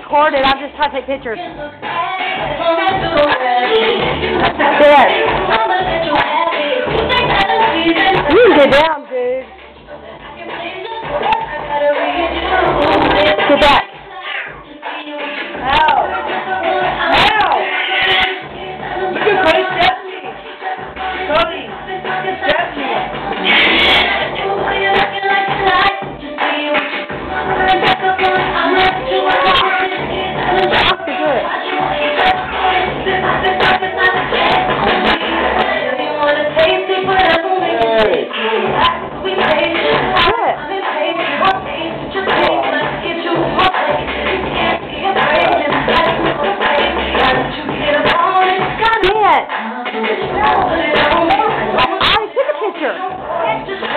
record it. I'm just trying to take pictures. Good. You can get down, dude. Get back. Ow. Ow. You can Cody step me. Cody, step me. I took a picture.